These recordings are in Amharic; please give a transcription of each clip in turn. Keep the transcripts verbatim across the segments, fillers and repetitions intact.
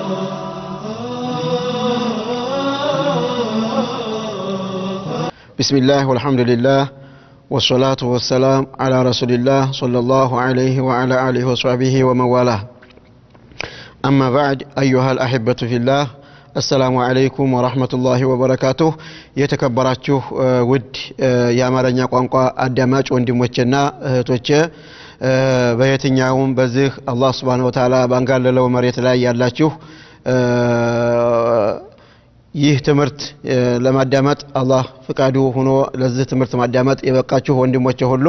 بسم الله والحمد لله والصلاة والسلام على رسول الله صلى الله عليه وعلى آله وصحبه ومن والاه أما بعد أيها الأحبة في الله السلام عليكم ورحمة الله وبركاته يتكبراتشو ود يا مرنيا قوانقا أداماج وندموچنا توچه በየትኛውም በዚህ አላህ Subhanahu Wa Ta'ala ባንጋለለው መሬት ላይ ያላችሁ ይህ ትምርት ለማዳመጥ አላህ ፍቃዱ ሆኖ ለዚህ ትምርት ማዳመጥ የበቃችሁ ወንድሞቼ ሁሉ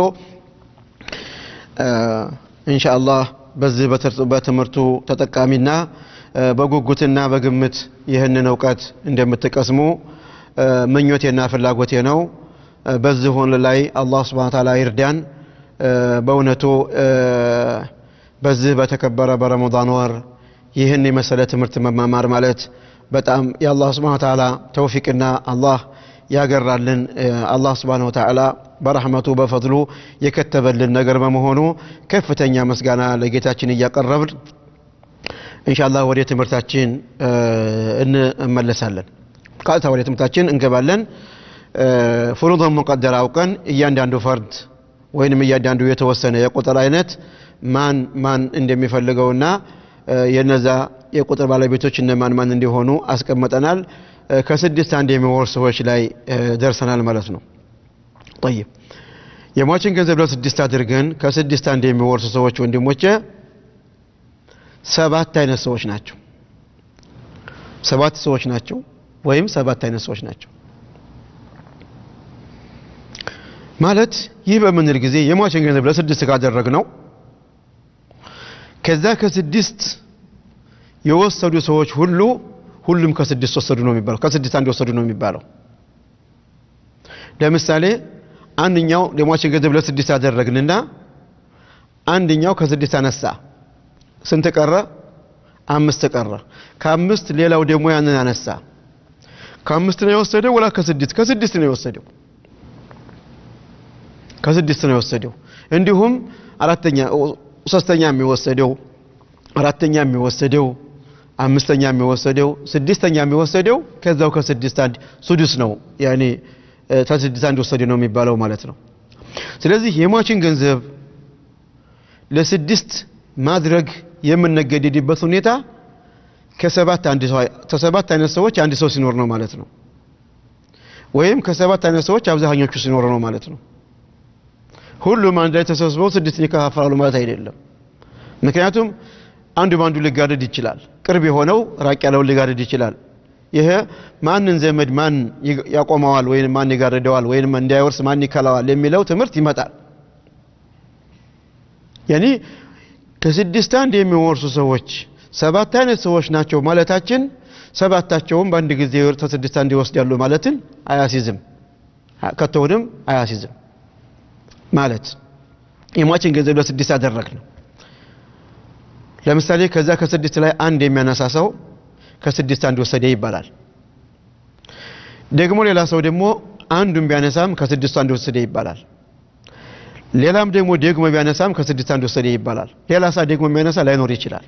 ኢንሻአላህ በዚህ በትምርቱ ተጠቃሚና በጉጉትና በግምት ይህንን ዕውቀት እንደምትቀስሙ ምኞቴና ፍላጎቴ ነው በዚህ ሆነ ላይ አላህ Subhanahu Wa Ta'ala ይርዳን በእውነቱ በዚህ በተከበረ በረመዳን ወር ይህን የመሰለ ትምርት መማማር ማለት በጣም የአላህ Subhanahu Wa Ta'ala ተውፊቅና አላህ ያገራልን አላህ Subhanahu Wa Ta'ala በረህመቱ በፈድሉ የከተበልን ነገር በመሆኑ ከፍተኛ መስጋና ለጌታችን ያቀርብን ኢንሻአላህ ወደ ትምርታችን እንመለሳለን ቃልታ ወደ ትምርታችን እንገባለን ፍሩድ ሙቀደር አውቀን እያንዳንዱ ፈርድ ወይንም እያንዳንዱ የተወሰነ የቁጥር አይነት ማን ማን እንደሚፈልገውና የነዛ የቁጥር ባለቤቶች እነማን ማን እንደሆኑ አስቀምጠናል ከስድስት አንድ የሚወርሱ ሰዎች ላይ ደርሰናል ማለት ነው طيب የሟችን ገንዘብ ለስድስት አድርገን ከስድስት አንድ የሚወርሱ ሰዎች ወንድሞቼ ሰባት አይነት ሰዎች ናቸው ሰባት ሰዎች ናቸው ወይም ሰባት አይነት ሰዎች ናቸው ማለት ይህ በመንል ጊዜ የሟችን ገንዘብ ለስድስት ካደረግነው ከዛ ከስድስት የወሰዱ ሰዎች ሁሉ ሁሉም ከስድስት ወሰዱ ነው የሚባለው ከስድስት አንድ ወሰዱ ነው የሚባለው ለምሳሌ አንደኛው የሟችን ገንዘብ ለስድስት አደረግንና አንደኛው ከስድስት አነሳ ስንት ቀረ አምስት ቀረ ከአምስት ሌላው ደግሞ ያንን አነሳ ከአምስት ነው የወሰደው ወላ ከስድስት ከስድስት ነው የወሰደው ከስድስት ነው የወሰደው እንዲሁም አራተኛ ሶስተኛ የሚወሰደው አራተኛ የሚወሰደው አምስተኛ የሚወሰደው ስድስተኛ የሚወሰደው ከዛው ከስድስት አንድ ሱዱስ ነው ያኒ ከስድስት አንድ ወሰደ ነው የሚባለው ማለት ነው ስለዚህ የሟችን ገንዘብ ለስድስት ማድረግ የምንገደድበት ሁኔታ ከሰባት አንድ ሰው ከሰባት አይነት ሰዎች አንድ ሰው ሲኖር ነው ማለት ነው ወይም ከሰባት አይነት ሰዎች አብዛኞቹ ሲኖር ነው ማለት ነው ሁሉም አንድ ላይ ተሰብስበው ስድስት ይከፋፈላሉ ማለት አይደለም ምክንያቱም አንዱ ባንዱ ሊጋደድ ይችላል ቅርብ የሆነው ራቅ ያለው ሊጋደድ ይችላል ይሄ ማንን ዘመድ ማን ያቆመዋል ወይንም ማን ይጋደደዋል ወይንም እንዳይወርስ ማን ይከላዋል የሚለው ትምርት ይመጣል ያኒ ከስድስት አንድ የሚወርሱ ሰዎች ሰባት አይነት ሰዎች ናቸው ማለታችን ሰባታቸውም በአንድ ጊዜ ከስድስት አንድ ይወስዳሉ ማለትን አያሲዝም ከተውንም አያሲዝም ማለት የሟችን ገንዘብ ለስድስት አደረግነው ለምሳሌ ከዛ ከስድስት ላይ አንድ የሚያነሳሳው ከስድስት አንድ ወሰደ ይባላል ደግሞ ሌላ ሰው ደግሞ አንዱን ቢያነሳም ከስድስት አንድ ወሰደ ይባላል ሌላም ደግሞ ደግሞ ቢያነሳም ከስድስት አንድ ወሰደ ይባላል ሌላ ሰው ደግሞ የሚያነሳ ላይኖር ይችላል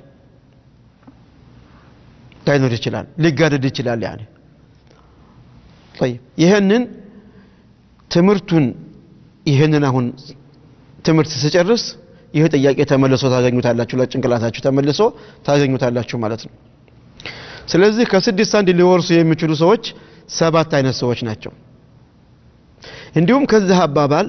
ላይኖር ይችላል ሊጋደድ ይችላል يعني طيب ይሄንን ትምርቱን ይሄንን አሁን ትምርት ሲጨርስ ይሄ ጥያቄ ተመልሶ ታገኙታላችሁ ለጭንቅላታችሁ ተመልሶ ታገኙታላችሁ ማለት ነው ስለዚህ ከስድስት አንድ ሊወርሱ የሚችሉ ሰዎች ሰባት አይነት ሰዎች ናቸው እንዲሁም ከዚህ አባባል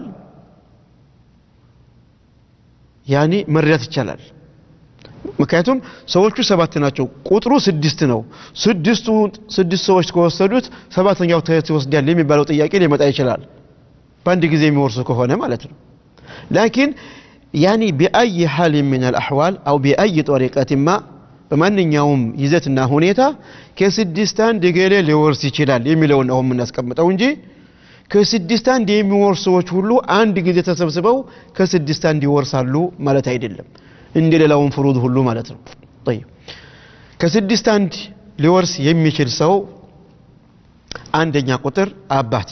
ያኒ መረዳት ይቻላል ምክንያቱም ሰዎቹ ሰባት ናቸው ቁጥሩ ስድስት ነው ስድስቱ ስድስት ሰዎች ከወሰዱት ሰባተኛው ተወስዳል የሚባለው ጥያቄ ሊመጣ ይችላል باند ጊዜ የሚወርሱ ከሆነ ማለት ነው لكن يعني باي حال من الاحوال او باي طريقه ما በማንኛውም ይዘትና ሁኔታ ከስድስት አንድ ገሌ ሊወርስ ይችላል የሚለው ነው የምናስቀምጠው እንጂ ከስድስት አንድ የሚወርሱ ሰዎች ሁሉ አንድ ጊዜ ተሰብስበው ከስድስት አንድ ይወርሳሉ ማለት አይደለም እንደሌላው ፍሩድ ሁሉ ማለት ነው طيب ከስድስት አንድ ሊወርስ የሚችል ሰው አንደኛ ቁጥር አባት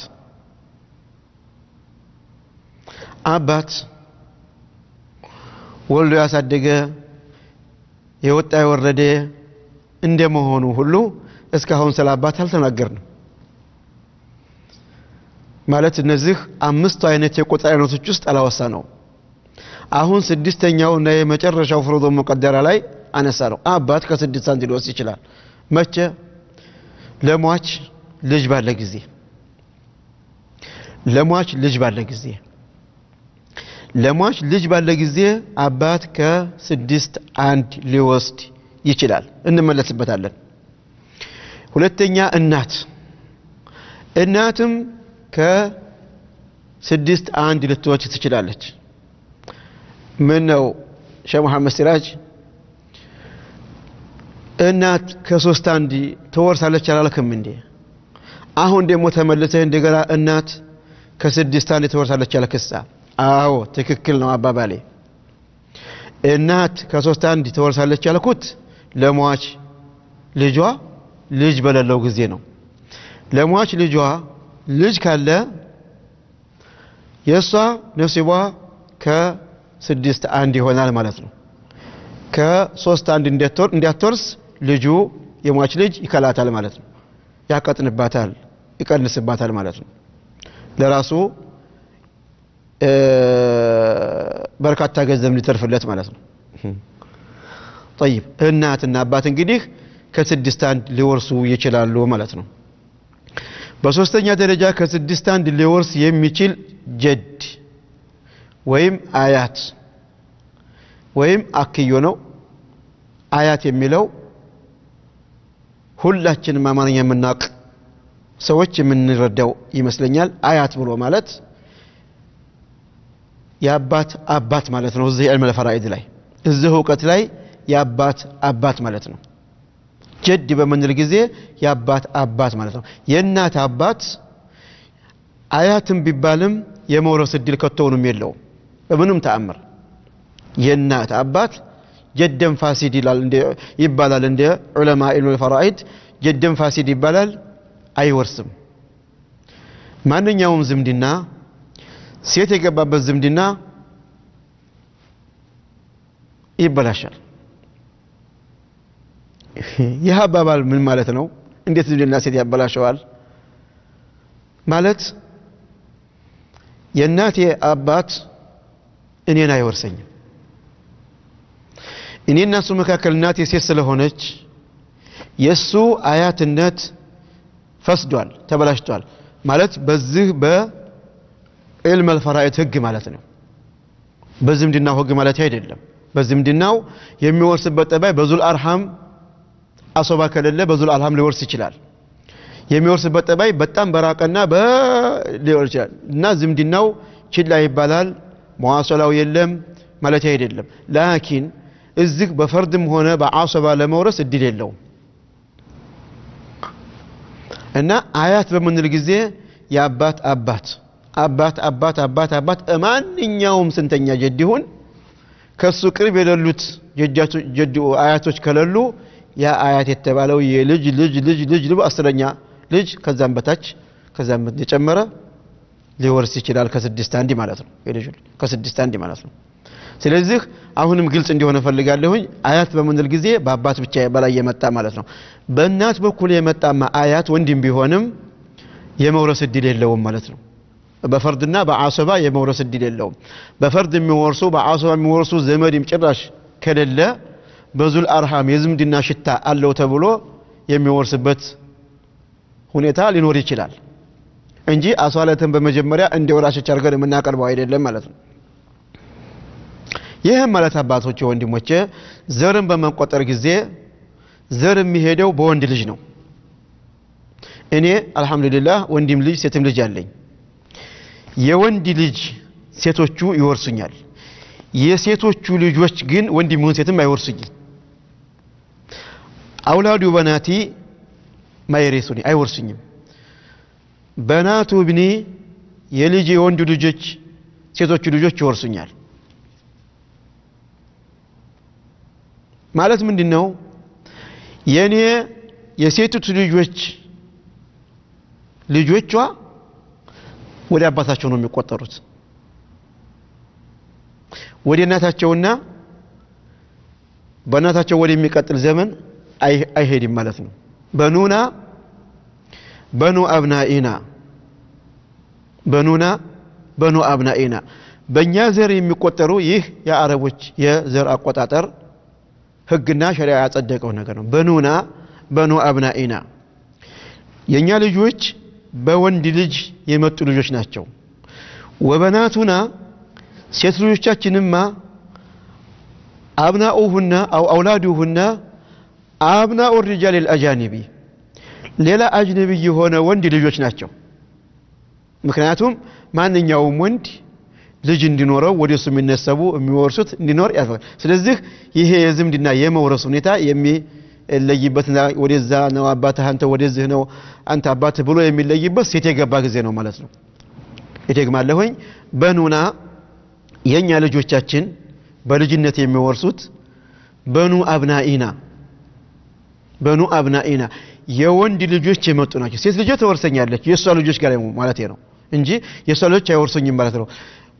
አባት ወልዶ ያሳደገ የወጣ የወረደ እንደመሆኑ ሁሉ እስካሁን ስለ አባት አልተናገርንም ማለት እነዚህ አምስቱ አይነት የቁጥር አይነቶች ውስጥ አላወሳነው አሁን ስድስተኛው እና የመጨረሻው ፍሩድ ሙቀደራ ላይ አነሳነው አባት ከስድስት አንድ ሊወስድ ይችላል መቼ ለሟች ልጅ ባለ ጊዜ ለሟች ልጅ ባለ ጊዜ ለሟች ልጅ ባለ ጊዜ አባት ከስድስት አንድ ሊወስድ ይችላል እንመለስበታለን ሁለተኛ እናት እናትም ከስድስት አንድ ልትወስድ ትችላለች ምን ነው ሼህ መሐመድ ሲራጅ እናት ከሶስት አንድ ተወርሳለች አላልክም እንዴ አሁን ደግሞ ተመልሰህ እንደገና እናት ከስድስት አንድ ተወርሳለች አልከሳ አዎ ትክክል ነው አባባሌ እናት ከሶስት አንድ ተወርሳለች ያልኩት ለሟች ልጇ ልጅ በለለው ጊዜ ነው ለሟች ልጇ ልጅ ካለ የሷ ነሲቧ ከስድስት አንድ ይሆናል ማለት ነው ከሶስት አንድ እንዲያተር እንዲያተርስ ልጁ የሟች ልጅ ይከላታል ማለት ነው ያቀጥንባታል ይቀንስባታል ማለት ነው ለራሱ በርካታ ገንዘብ ሊተርፍለት ማለት ነው طيب እናትና አባት እንግዲህ ከስድስት አንድ ሊወርሱ ይችላሉ ማለት ነው በሶስተኛ ደረጃ ከስድስት አንድ ሊወርስ የሚችል ጀድ ወይም አያት ወይም አክዮ ነው አያት የሚለው ሁላችንም አማርኛ የምናውቅ ሰዎች የምንረዳው ይመስለኛል አያት ብሎ ማለት ያባት አባት ማለት ነው እዚህ علم الفرائض ላይ እዚህ ዕውቀት ላይ ያባት አባት ማለት ነው ጀድ በመንል ጊዜ ያባት አባት ማለት ነው የእናት አባት አያትም ቢባልም የመውረስ እድል ከተውንም የለው በምንም ተአምር የእናት አባት ጀደን ፋሲድ ይላል እንደ ይባላል እንደ ዑለማ علم الفرائض ጀደን ፋሲድ ይባላል አይወርስም ማንኛውም ዝምድና ሴት የገባበት ዝምድና ይበላሻል ይህ አባባል ምን ማለት ነው እንዴት ዝምድና ሴት ያበላሻዋል ማለት የእናቴ አባት እኔን አይወርሰኝም እኔና እሱ መካከል እናቴ ሴት ስለሆነች የሱ አያትነት ፈስዷል ተበላሽቷል ማለት በዚህ በዕልም الفرائض ህግ ማለት ነው በዝምድናው ህግ ማለት አይደለም በዝምድናው የሚወርስበት ጠባይ በዙል አርሃም አሶባ ከሌለ በዙል አርሃም ሊወርስ ይችላል የሚወርስበት ጠባይ በጣም በራቀና በሊወርስ ይችላል እና ዝምድናው ችላ ይባላል መዋሰላው የለም ማለት አይደለም ላኪን እዚህ በፈርድም ሆነ በአሶባ ለመውረስ እድል የለውም እና አያት በመንል ጊዜ ያባት አባት አባት አባት አባት አባት ማንኛውም ስንተኛ ጀድ ይሁን ከሱ ቅርብ የሌሉት ጀጃቱ ጀዱ አያቶች ከሌሉ ያ አያት የተባለው የልጅ ልጅ ልጅ ልጅ ልጅ አስረኛ ልጅ ከዛም በታች ከዛም የጨመረ ሊወርስ ይችላል ከስድስት አንድ ማለት ነው የልጅ ከስድስት አንድ ማለት ነው ስለዚህ አሁንም ግልጽ እንዲሆነ ፈልጋለሁኝ አያት በመንል ጊዜ በአባት ብቻ በላይ የመጣ ማለት ነው በእናት በኩል የመጣማ አያት ወንድም ቢሆንም የመውረስ እድል የለውም ማለት ነው በፈርድና በአሶባ የመውረስ እድል የለውም በፈርድ የሚወርሱ በአሶባ የሚወርሱ ዘመድም ጭራሽ ከሌለ በዙል አርሃም የዝምድና ሽታ አለው ተብሎ የሚወርስበት ሁኔታ ሊኖር ይችላል እንጂ አሷለተን በመጀመሪያ እንደ ወራሾች አርገን የምናቀርበው አይደለም ማለት ነው ይሄ ማለት አባቶች ወንድሞቼ ዘርን በመቆጠር ጊዜ ዘር የሚሄደው በወንድ ልጅ ነው እኔ አልহামዱሊላህ ወንድም ልጅ ሴትም ልጅ አለኝ የወንድ ልጅ ሴቶቹ ይወርሱኛል የሴቶቹ ልጆች ግን ወንድሙን ሴትም አይወርሱኝ አውላዱ በናቲ ማይሪሱኒ አይወርሱኝም በናቱ ብኒ የልጅ የወንድ ልጆች ሴቶቹ ልጆች ይወርሱኛል ማለት ምንድነው የኔ የሴቶቹ ልጆች ልጆቿ ወደ አባታቸው ነው የሚቆጠሩት ወደ እናታቸውና በእናታቸው ወደ የሚቀጥል ዘመን አይሄድም ማለት ነው በኑና በኑ አብናኢና በኑና በኑ አብናኢና በእኛ ዘር የሚቆጠሩ ይህ የአረቦች የዘር አቆጣጠር ህግና ሸሪዓ ያጸደቀው ነገር ነው በኑና በኑ አብናኢና የኛ ልጆች በወንድ ልጅ የመጡ ልጆች ናቸው ወበናቱና ሴት ልጆቻችንማ አብናኡሁና አው አውላዱሁና አብናኡ الرجال الاجانب ሌላ አጅነቢ የሆነ ወንድ ልጆች ናቸው ምክንያቱም ማንኛውም ወንድ ልጅ እንዲኖረው ወደሱ የሚነሰቡ የሚወርሱት እንዲኖር ያፈል ስለዚህ ይሄ የዝምድና የመውረስ ሁኔታ የሚለይበትና ወደዛ ነው አባትህ አንተ ወደዚህ ነው አንተ አባትህ ብሎ የሚለይበት ሴት የገባ ጊዜ ነው ማለት ነው ይደግማለሁኝ በኑና የኛ ልጆቻችን በልጅነት የሚወርሱት በኑ አብናኢና በኑ አብናኢና የወንድ ልጆች የመጡ ናቸው ሴት ልጅ ተወርሰኛለች የሷ ልጆች ጋር ማለት ነው እንጂ የሷ ልጆች አይወርሱኝም ማለት ነው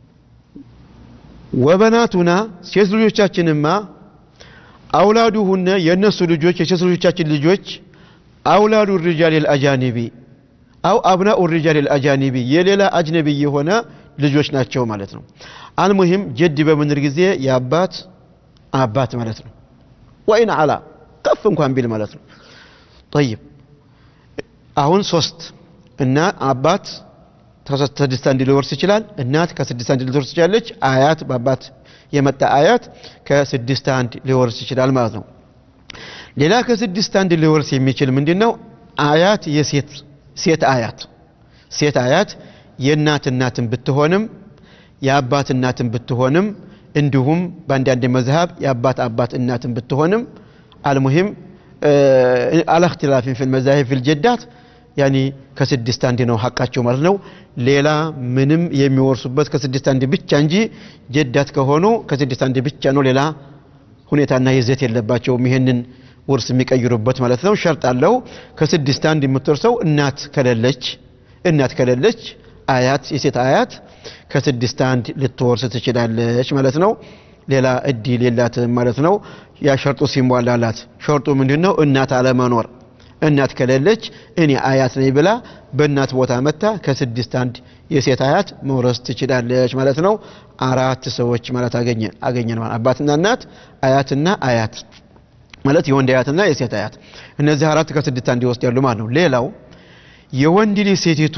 ወበናቱና ሴት ልጆቻችንማ አውላዱሁነ የነሱ ልጆች የሴት ልጆቻችን ልጆች አውላዱ الرجال الاجانب አው አብናኡ الرجال الاجانب የሌላ አጅነቢ የሆነ ልጆች ናቸው ማለት ነው አልሙሂም ጀድ በመንር ጊዜ ያባት አባት ማለት ነው ወይን አላ ከፍ እንኳን ቢል ማለት ነው طيب አሁን ሶስት እና አባት ከስድስት አንድ ሊወርስ ይችላል እናት ከስድስት አንድ ሊወርስ ይችላልች አያት በአባት የመጣ አያት ከስድስት አንድ ሊወርስ ይችላል ማለት ነው ሌላ ከስድስት አንድ ሊወርስ የሚችል ምንድነው አያት የሴት ሴት አያት ሴት አያት የእናት እናትን ብትሆንም የአባት እናትን ብትሆንም እንዲሁም በአንዳንድ መዝሐብ የአባት አባት እናትን ብትሆንም አልሙሂም على اختلاف في المذاهب في الجدات يعني كسدست عندي ነው ሐቃቸው ማለት ነው ሌላ ምንም የሚወርሱበት ከስድስት አንድ ብቻ እንጂ ጀዳት ከሆኑ ከስድስት አንድ ብቻ ነው ሌላ ሁኔታና ይዘት የለባቸው ይሄንን ወርስ የሚቀይሩበት ማለት ነው ሸርጥ አለው ከስድስት አንድ የምትወርሰው እናት ከሌለች እናት ከሌለች አያት የሴት አያት ከስድስት አንድ ልትወርስ ትችላለች ማለት ነው ሌላ እድል የላትም ማለት ነው ያ ሸርጡ ሲሟላላት ሸርጡ ምንድነው እናት አለመኖር እናት ከሌለች እኔ አያት ነኝ ብላ በእናት ቦታ መጣ ከስድስት አንድ የሴት አያት መውረስ ትችላለች ማለት ነው አራት ሰዎች ማለት አገኘ አገኘን ማለት አባትና እናት አያትና አያት ማለት የወንድ አያትና የሴት አያት እነዚህ አራት ከስድስት አንድ ይወስዳሉ ማለት ነው ሌላው የወንድ ልጅ ሴቲቱ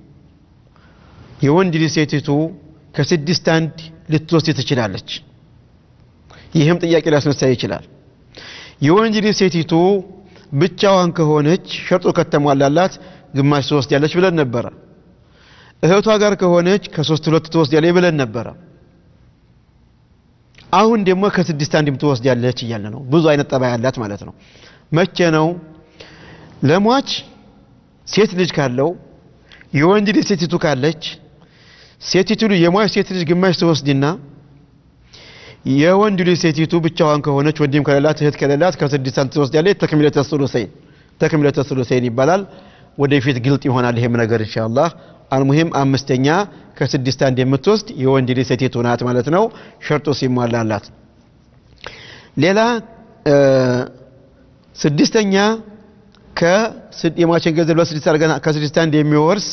የወንድ ልጅ ሴቲቱ ከስድስት አንድ ልትወስድ ትችላለች ይሄም ጥያቄ ሊያስነሳ ይችላል የወንድ ልጅ ሴቲቱ ብቻዋን ከሆነች ሸርጡ ከተሟላላት ግማሽ ሶስት ያለች ብለን ነበር እህቷ ጋር ከሆነች ከሶስት ሁለት ትወስድ ያለች ብለን ነበር አሁን ደግሞ ከስድስት አንድ ትወስድ ያለች ይያለ ነው ብዙ አይነት ጠባይ ያላት ማለት ነው መቼ ነው ለሟች ሴት ልጅ ካለው የወንድ ልጅ ሴቲቱ ካለች ሴቲቱ የሟች ሴት ልጅ ግማሽ ትወስድና የወንድ ልጅ ሴቲቱ ብቻዋን ከሆነች ወንድም ከሌላት እህት ከሌላት ከስድስት አንድ ትወስድ ያለች ተክሚለተ ሱሉሰይን ተክሚለተ ሱሉሰይን ይባላል ወደፊት ግልጥ ይሆናል ይሄም ነገር ኢንሻአላህ አልሙሂም አምስተኛ ከስድስት አንድ የምትወስድ የወንድ ልጅ ሴቲቱ ናት ማለት ነው ሸርጡ ሲሟላላት ሌላ ስድስተኛ ከስድ የማችን ገንዘብ ለስድስት አርጋና ከስድስት አንድ የሚወርስ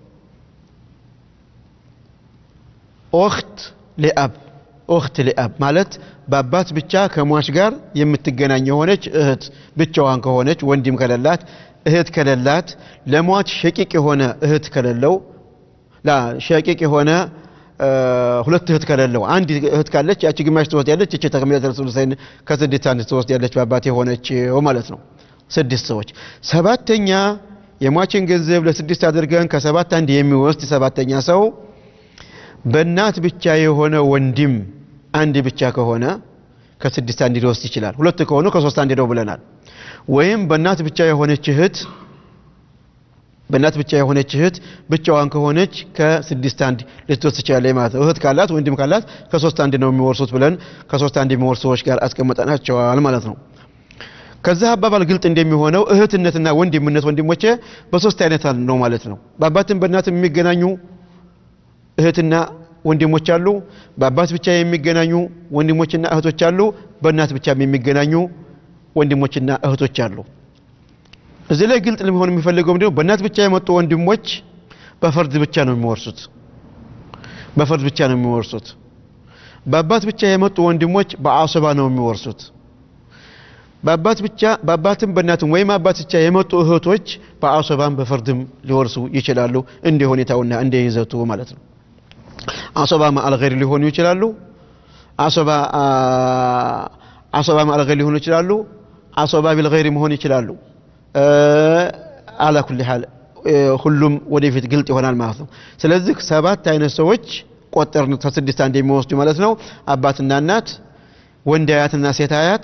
ኦክት ለአብ ኦክት ለአብ ማለት በአባት ብቻ ከሟች ጋር የምትገናኝ የሆነች እህት ብቻዋን ከሆነች ወንድም ከሌላት እህት ከሌላት ለሟች ሸቂቅ የሆነ እህት ከሌለው ላ ሸቂቅ የሆነ ሁለት እህት ከሌለው አንድ እህት ካለች ያቺ ግማሽ ትወስድ ያለች እቺ ተከሚለተ ሱሉሰይን ከስድስት አንድ ትወስድ ያለች በአባት የሆነች ማለት ነው ስድስት ሰዎች ሰባተኛ የሟችን ገንዘብ ለስድስት አድርገን ከሰባት አንድ የሚወስድ ሰባተኛ ሰው በእናት ብቻ የሆነ ወንድም አንድ ብቻ ከሆነ ከስድስት አንድ ሊወስድ ይችላል ሁለት ከሆኑ ከሶስት አንድ ነው ብለናል ወይም በእናት ብቻ የሆነች እህት በእናት ብቻ የሆነች እህት ብቻዋን ከሆነች ከስድስት አንድ ልትወስድ ይችላል ማለት ነው እህት ካላት ወንድም ካላት ከሶስት አንድ ነው የሚወርሱት ብለን ከሶስት አንድ የሚወርሱ ሰዎች ጋር አስቀምጠናቸዋል ማለት ነው ከዛ አባባል ግልጥ እንደሚሆነው እህትነትና ወንድምነት ወንድሞቼ በሶስት አይነት ነው ማለት ነው በአባትም በእናትም የሚገናኙ እህትና ወንድሞች አሉ በአባት ብቻ የሚገናኙ ወንድሞችና እህቶች አሉ በእናት ብቻ የሚገናኙ ወንድሞችና እህቶች አሉ እዚህ ላይ ግልጽ ለመሆን የሚፈልገው ምንድነው በእናት ብቻ የመጡ ወንድሞች በፈርድ ብቻ ነው የሚወርሱት በፈርድ ብቻ ነው የሚወርሱት በአባት ብቻ የመጡ ወንድሞች በአሰባ ነው የሚወርሱት በአባት ብቻ በአባትም በእናትም ወይም አባት ብቻ የመጡ እህቶች በአሰባም በፈርድም ሊወርሱ ይችላሉ እንደ ሁኔታውና እንደ ይዘቱ ማለት ነው አሰባ ማአል ገይር ሊሆኑ ይችላሉ አሰባ አሰባ ማአል ገይር ሊሆኑ ይችላሉ አሰባ ቢልገይር መሆን ይችላሉ على كل حال ሁሉም ወደፊት ግልጽ ይሆናል ማለት ነው ስለዚህ ሰባት አይነት ሰዎች ቆጠርን ተስድስት አንድ የሚወስዱ ማለት ነው አባትና እናት ወንድ አያትና ሴት አያት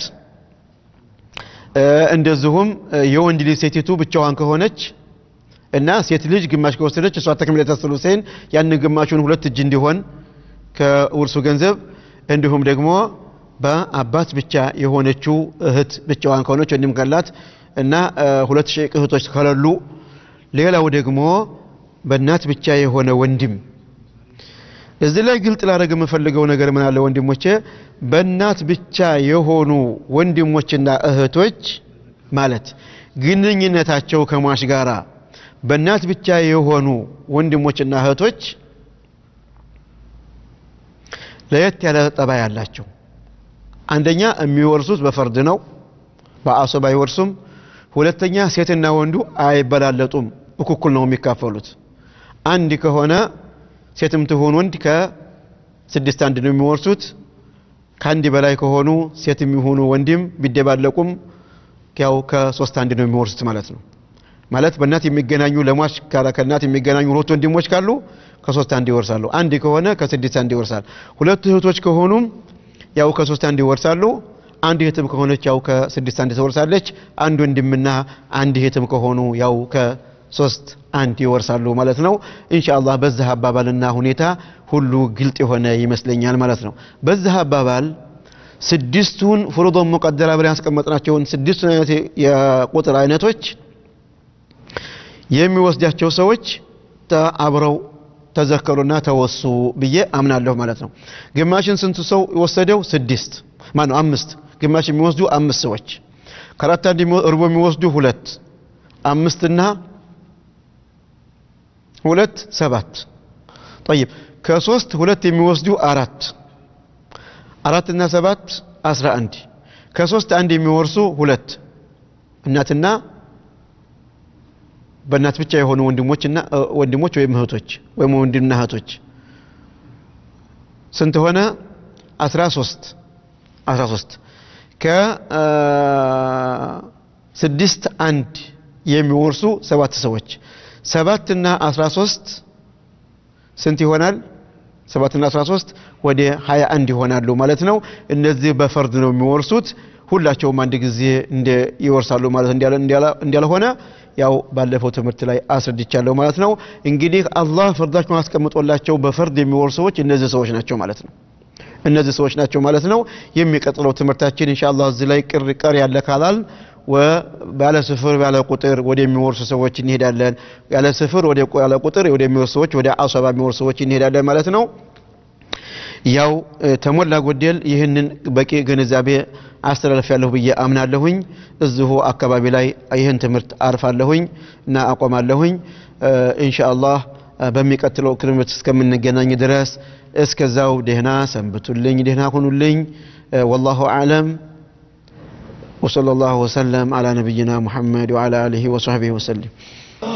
እንደዚሁም የወንድ ልጅ ሴቲቱ ብቻዋን ከሆነች እና ሴት ልጅ ግማሽ ከወሰደች እሷ ተከምለተ ሰሉሴን ያን ግማሹን ሁለት እጅ እንዲሆን ከውርሱ ገንዘብ እንዲሁም ደግሞ በአባት ብቻ የሆነችው እህት ብቻዋን ከሆነች ወንድም ካላት እና ሁለት ሺህ እህቶች ካሉ ሌላው ደግሞ በእናት ብቻ የሆነ ወንድም እዚህ ላይ ግልጽ ላደርግ የምፈልገው ነገር ምን አለ ወንድሞቼ በእናት ብቻ የሆኑ ወንድሞችና እህቶች ማለት ግንኙነታቸው ከሟች ጋራ በእናት ብቻ የሆኑ ወንድሞችና እህቶች ለየት ያለ ጠባይ አላቸው አንደኛ የሚወርሱት በፈርድ ነው በአሰባ ይወርሱም ሁለተኛ ሴትና ወንዱ አይበላለጡም እኩል ነው የሚካፈሉት አንድ ከሆነ ሴትም ትሆን ወንድ ከስድስት አንድ ነው የሚወርሱት ካንዲ በላይ ከሆኑ ሴትም ይሁኑ ወንድም ቢደባለቁም ያው ከሶስት አንድ ነው የሚወርሱት ማለት ነው ማለት በእናት የሚገናኙ ለሟች ከናት የሚገናኙ ሁለት ወንድሞች ካሉ ከሶስት አንድ ይወርሳሉ አንድ ከሆነ ከስድስት አንድ ይወርሳል ሁለት እህቶች ከሆኑ ያው ከሶስት አንድ ይወርሳሉ አንድ እህትም ከሆነች ያው ከስድስት አንድ ትወርሳለች አንድ ወንድምና አንድ እህትም ከሆኑ ያው ከሶስት አንድ ይወርሳሉ ማለት ነው ኢንሻአላህ በዚህ አባባልና ሁኔታ ሁሉ ግልጽ የሆነ ይመስለኛል ማለት ነው በዚህ አባባል ስድስቱን ፍሩድ ሙቀደራ ብለን ያስቀመጥናቸውን ስድስቱን አይነት የቁጥር አይነቶች የሚወስዳቸው ሰዎች አብረው ተዘከሩና ተወሱ ብዬ አምናለሁ ማለት ነው ግማሽን ስንት ሰው ወሰደው ስድስት ማን ነው አምስት ግማሽ የሚወስዱ አምስት ሰዎች ከአራት አንድ እርቦ የሚወስዱ ሁለት አምስትና ሁለት ሰባት طيب ከሶስት ሁለት የሚወስዱ አራት አራት እና ሰባት አስራ አንድ ከሶስት አንድ የሚወርሱ ሁለት እናትና በእናት ብቻ የሆኑ ወንድሞችና ወንድሞች ወይም እህቶች ወይም ወንድምና እህቶች ስንት ሆነ አስራ ሶስት አስራ ሶስት ከ ስድስት አንድ የሚወርሱ ሰባት ሰዎች ሰባት እና አስራ ሶስት ስንት ይሆናል ሰባት እና አስራ ሶስት ወደ ሃያ አንድ ይሆናሉ ማለት ነው እነዚህ በፈርድ ነው የሚወርሱት ሁላቸውም አንድ ጊዜ እንደ ይወርሳሉ ማለት እንዲያለ እንዲያለ እንዲያለ ሆነ ያው ባለፈው ትምህርት ላይ አስረድቻለሁ ማለት ነው እንግዲህ አላህ ፈርዳቸው ማስቀምጦላቸው በፈርድ የሚወርሱ ሰዎች እነዚህ ሰዎች ናቸው ማለት ነው እነዚህ ሰዎች ናቸው ማለት ነው የሚቀጥለው ትምህርታችን ኢንሻአላህ እዚህ ላይ ቅር ቀር ያለ ካላል ወባለ ስፍር ባለ ቁጥር ወደ የሚወርሱ ሰዎች እንሄዳለን ያለ ስፍር ወደ ያለ ቁጥር ወደ የሚወርሱ ሰዎች ወደ አሰባ የሚወርሱ ሰዎች እንሄዳለን ማለት ነው ያው ተሞላ ጎደል ይህንን በቂ ግንዛቤ አስተላልፍ ያለሁ ብዬ አምናለሁኝ እዚሁ አካባቢ ላይ ይህን ትምህርት አርፋለሁኝ እና አቆማለሁኝ ኢንሻአላህ በሚቀጥለው ክርምት እስከምንገናኝ ድረስ እስከዛው ደህና ሰንብቱልኝ ደህና ሁኑልኝ والله اعلم وصلى الله وسلم على نبينا محمد وعلى اله وصحبه وسلم